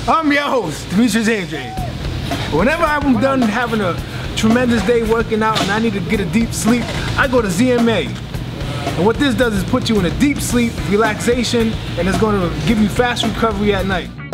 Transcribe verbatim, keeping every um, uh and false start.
I'm your host, Demetrius Andre. Whenever I'm done having a tremendous day working out and I need to get a deep sleep, I go to Z M A. And what this does is put you in a deep sleep, relaxation, and it's going to give you fast recovery at night.